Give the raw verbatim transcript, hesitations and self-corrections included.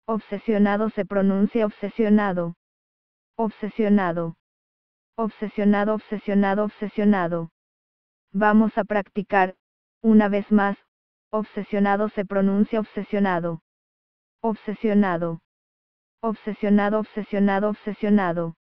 Obsesionado se pronuncia obsesionado. Obsesionado. Obsesionado, obsesionado, obsesionado. Vamos a practicar, una vez más, obsesionado se pronuncia obsesionado. Obsesionado. Obsesionado, obsesionado, obsesionado.